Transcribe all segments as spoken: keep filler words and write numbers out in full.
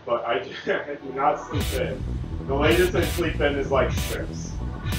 but I do, I do not sleep in. The latest I sleep in is like six.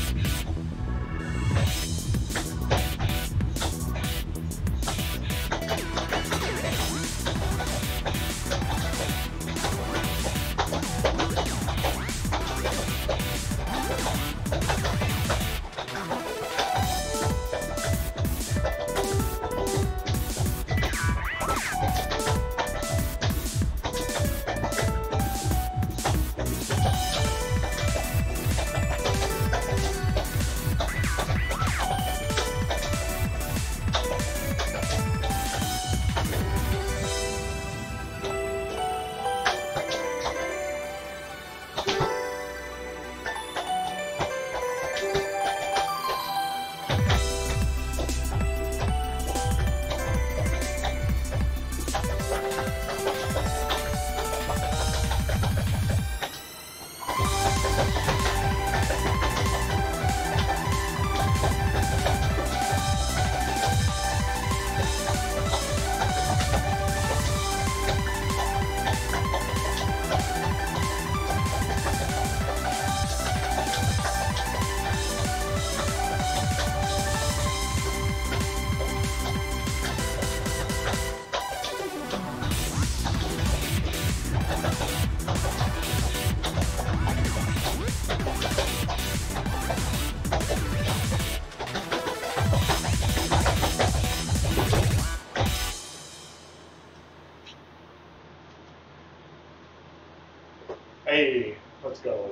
Hey, let's go.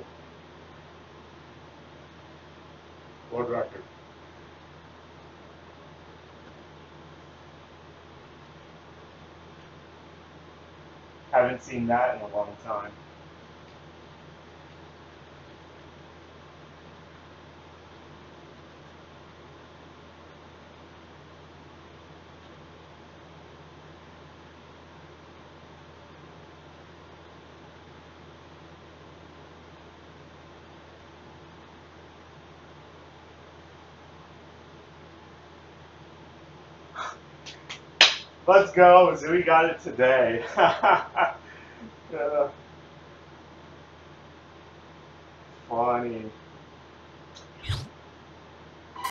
World record. Haven't seen that in a long time. Let's go, Zooey got it today. uh, funny.